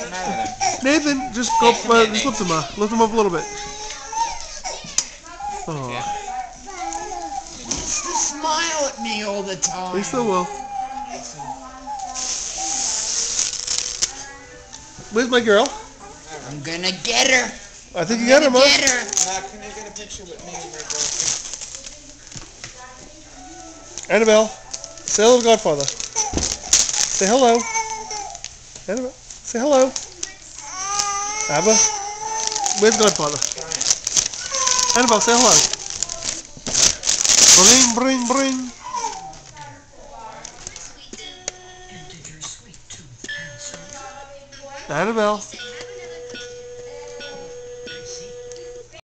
Nathan, just go. Just lift him up. Lift him up a little bit. Oh. Smile at me all the time. He still will. Where's my girl? I'm gonna get her. I think you got her, Mom. Get her. Can you get a picture with me and my girlfriend? Annabelle, say hello to Godfather. Say hello. Annabelle, say hello. Abba, where's Godfather? Annabelle, say hello. Bring, bring, bring. Annabelle.